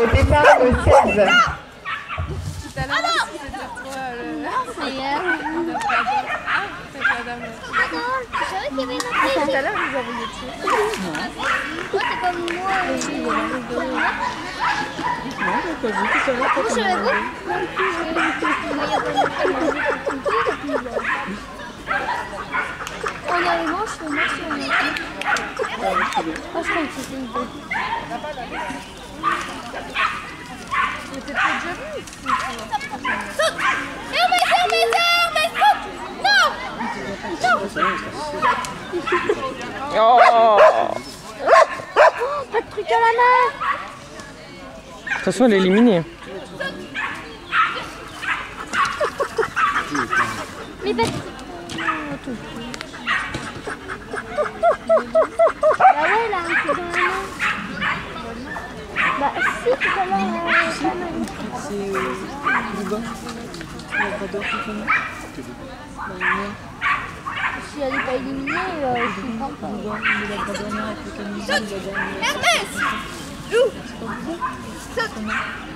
Au départ, le 16. Tout à l'heure, c'était toi le... C'est Tout à l'heure, vous avez été. toi, t'es comme moi. Non, j'ai pas vu tout à l'heure. Vous savez-vous? On a les manches, le manche, on a les je crois que c'était une bonne. Mais t'es déjà venu ici, toi. Oh! Pas de truc à la main. De toute façon, elle est éliminée. Mais pas de... Bah ouais, là, un peu dans la main. Bah si, tout à l'heure, C'est du bas. Il n'y a pas d'or tout comme si elle n'est pas éliminée, je comprends pas. il a pas d'or avec le camisole, il a gagné. Ernest! Joue! Saute!